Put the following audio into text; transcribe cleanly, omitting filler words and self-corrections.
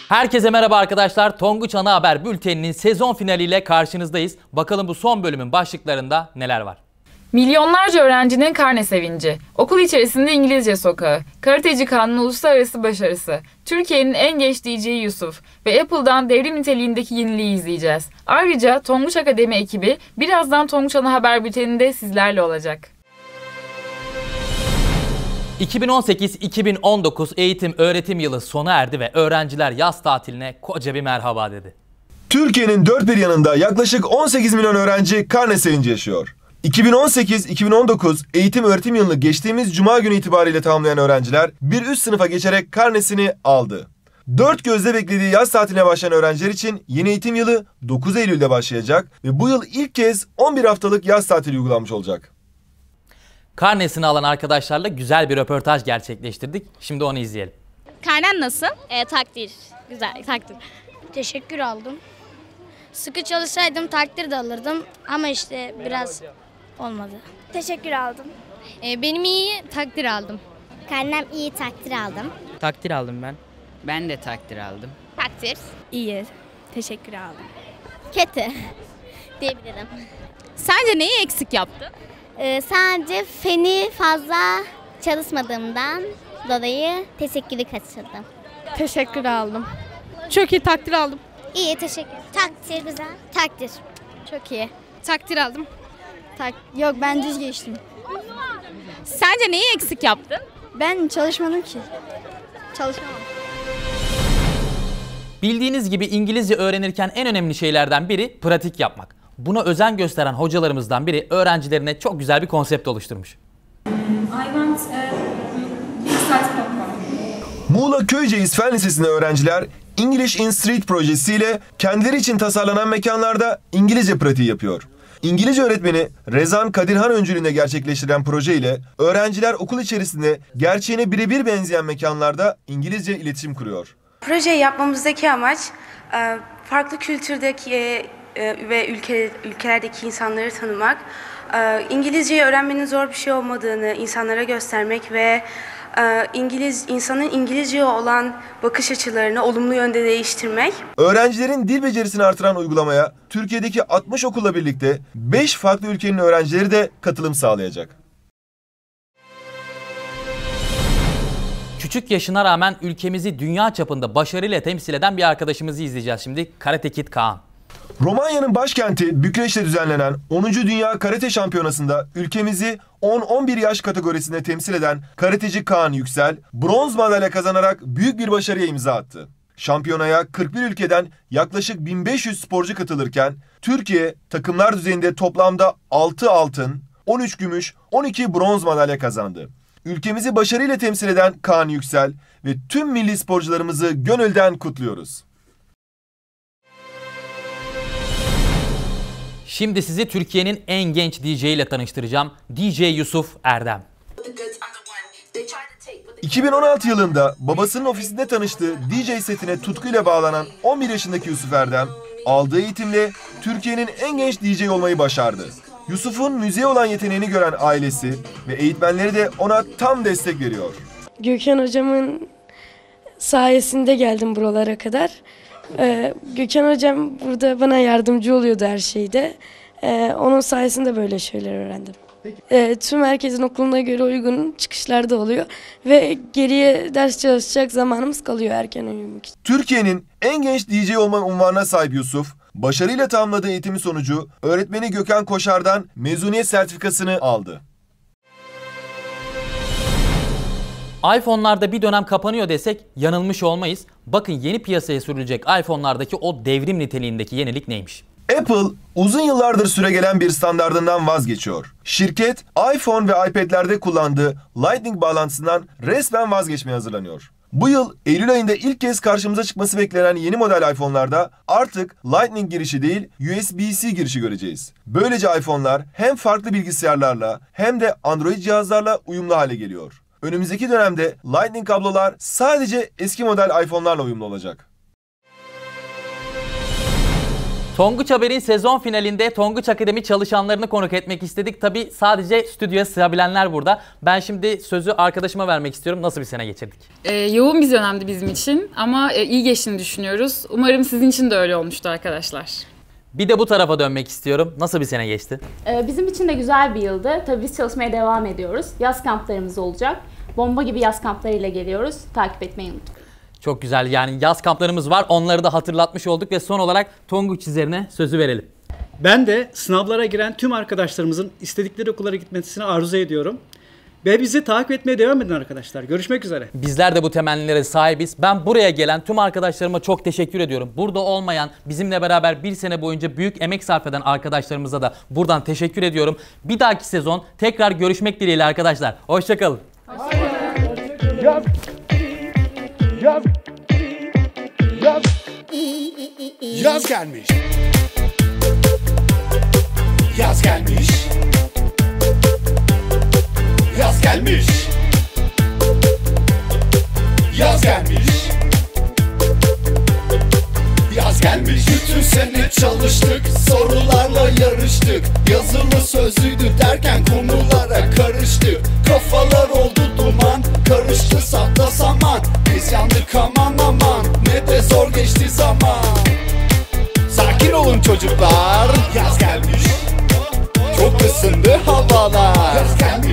Herkese merhaba arkadaşlar. Tonguç Ana Haber Bülteni'nin sezon finaliyle karşınızdayız. Bakalım bu son bölümün başlıklarında neler var? Milyonlarca öğrencinin karne sevinci, okul içerisinde İngilizce sokağı, Karateci Kaan'ın uluslararası başarısı, Türkiye'nin en genç DJ'i Yusuf ve Apple'dan devrim niteliğindeki yeniliği izleyeceğiz. Ayrıca Tonguç Akademi ekibi birazdan Tonguç Ana Haber Bülteni'nde sizlerle olacak. 2018-2019 eğitim öğretim yılı sona erdi ve öğrenciler yaz tatiline koca bir merhaba dedi. Türkiye'nin dört bir yanında yaklaşık 18 milyon öğrenci karne sevinci yaşıyor. 2018-2019 eğitim öğretim yılını geçtiğimiz Cuma günü itibariyle tamamlayan öğrenciler bir üst sınıfa geçerek karnesini aldı. Dört gözle beklediği yaz tatiline başlayan öğrenciler için yeni eğitim yılı 9 Eylül'de başlayacak ve bu yıl ilk kez 11 haftalık yaz tatili uygulanmış olacak. Karnesini alan arkadaşlarla güzel bir röportaj gerçekleştirdik. Şimdi onu izleyelim. Karnen nasıl? Takdir. Güzel takdir. Teşekkür aldım. Sıkı çalışsaydım takdir de alırdım ama işte biraz olmadı. Teşekkür aldım. Benim iyi, takdir aldım. Karnem iyi, takdir aldım. Takdir aldım ben. Ben de takdir aldım. Takdir. İyi. Teşekkür aldım. Kötü diyebilirim. Sence neyi eksik yaptın? Sadece feni fazla çalışmadığımdan dolayı teşekkürü kaçırdım. Teşekkür aldım. Çok iyi, takdir aldım. İyi, teşekkür. Takdir güzel. Takdir. Çok iyi. Takdir aldım. Yok, ben düz geçtim. Sence neyi eksik yaptın? Ben çalışmadım ki. Çalışamam. Bildiğiniz gibi İngilizce öğrenirken en önemli şeylerden biri pratik yapmak. Buna özen gösteren hocalarımızdan biri öğrencilerine çok güzel bir konsept oluşturmuş. Muğla Köyceğiz Fen Lisesi'nde öğrenciler English in Street projesiyle kendileri için tasarlanan mekanlarda İngilizce pratiği yapıyor. İngilizce öğretmeni Rezan Kadirhan öncülüğünde gerçekleştirilen proje ile öğrenciler okul içerisinde gerçeğine birebir benzeyen mekanlarda İngilizce iletişim kuruyor. Projeyi yapmamızdaki amaç farklı kültürdeki ve ülkelerdeki insanları tanımak, İngilizceyi öğrenmenin zor bir şey olmadığını insanlara göstermek ve insanın İngilizceye olan bakış açılarını olumlu yönde değiştirmek. Öğrencilerin dil becerisini artıran uygulamaya Türkiye'deki 60 okulla birlikte 5 farklı ülkenin öğrencileri de katılım sağlayacak. Küçük yaşına rağmen ülkemizi dünya çapında başarıyla temsil eden bir arkadaşımızı izleyeceğiz şimdi. Karate Kid Kaan. Romanya'nın başkenti Bükreş'te düzenlenen 10. Dünya Karate Şampiyonası'nda ülkemizi 10-11 yaş kategorisinde temsil eden karateci Kaan Yüksel, bronz madalya kazanarak büyük bir başarıya imza attı. Şampiyonaya 41 ülkeden yaklaşık 1500 sporcu katılırken, Türkiye takımlar düzeyinde toplamda 6 altın, 13 gümüş, 12 bronz madalya kazandı. Ülkemizi başarıyla temsil eden Kaan Yüksel ve tüm milli sporcularımızı gönülden kutluyoruz. Şimdi sizi Türkiye'nin en genç DJ ile tanıştıracağım. DJ Yusuf Erdem. 2016 yılında babasının ofisinde tanıştığı DJ setine tutkuyla bağlanan 11 yaşındaki Yusuf Erdem, aldığı eğitimle Türkiye'nin en genç DJ olmayı başardı. Yusuf'un müziğe olan yeteneğini gören ailesi ve eğitmenleri de ona tam destek veriyor. Gökhan hocamın sayesinde geldim buralara kadar. Gökhan hocam burada bana yardımcı oluyordu her şeyde. Onun sayesinde böyle şeyler öğrendim. Tüm herkesin okuluna göre uygun çıkışlarda oluyor ve geriye ders çalışacak zamanımız kalıyor erken uyumak için. Türkiye'nin en genç DJ olma unvanına sahip Yusuf, başarıyla tamamladığı eğitimi sonucu öğretmeni Gökhan Koşar'dan mezuniyet sertifikasını aldı. iPhone'larda bir dönem kapanıyor desek yanılmış olmayız. Bakın yeni piyasaya sürülecek iPhone'lardaki o devrim niteliğindeki yenilik neymiş? Apple uzun yıllardır süregelen bir standardından vazgeçiyor. Şirket iPhone ve iPad'lerde kullandığı Lightning bağlantısından resmen vazgeçmeye hazırlanıyor. Bu yıl Eylül ayında ilk kez karşımıza çıkması beklenen yeni model iPhone'larda artık Lightning girişi değil USB-C girişi göreceğiz. Böylece iPhone'lar hem farklı bilgisayarlarla hem de Android cihazlarla uyumlu hale geliyor. Önümüzdeki dönemde Lightning kablolar sadece eski model iPhone'larla uyumlu olacak. Tonguç Haber'in sezon finalinde Tonguç Akademi çalışanlarını konuk etmek istedik. Tabii sadece stüdyoya sığabilenler burada. Ben şimdi sözü arkadaşıma vermek istiyorum. Nasıl bir sene geçirdik? Yoğun bir dönemdi bizim için ama iyi geçtiğini düşünüyoruz. Umarım sizin için de öyle olmuştur arkadaşlar. Bir de bu tarafa dönmek istiyorum. Nasıl bir sene geçti? Bizim için de güzel bir yıldı. Tabii biz çalışmaya devam ediyoruz. Yaz kamplarımız olacak. Bomba gibi yaz kamplarıyla geliyoruz. Takip etmeyi unutmayın. Çok güzel, yani yaz kamplarımız var. Onları da hatırlatmış olduk ve son olarak Tonguç çizerine sözü verelim. Ben de sınavlara giren tüm arkadaşlarımızın istedikleri okullara gitmesini arzu ediyorum. Ve bizi takip etmeye devam edin arkadaşlar. Görüşmek üzere. Bizler de bu temennilere sahibiz. Ben buraya gelen tüm arkadaşlarıma çok teşekkür ediyorum. Burada olmayan, bizimle beraber bir sene boyunca büyük emek sarf eden arkadaşlarımıza da buradan teşekkür ediyorum. Bir dahaki sezon tekrar görüşmek dileğiyle arkadaşlar. Hoşçakalın. Yaz gelmiş. Yaz gelmiş. Yaz gelmiş. Yaz gelmiş. Yaz gelmiş. Bütün sene çalıştık, sorularla yarıştık. Yazılı sözlüydü derken konulara karıştık. Kafalar oldu duman, karıştı sahte saman. Biz yandık aman aman, ne de zor geçti zaman. Sakin olun çocuklar. Yaz gelmiş. Çok ısındı havalar. Yaz gelmiş.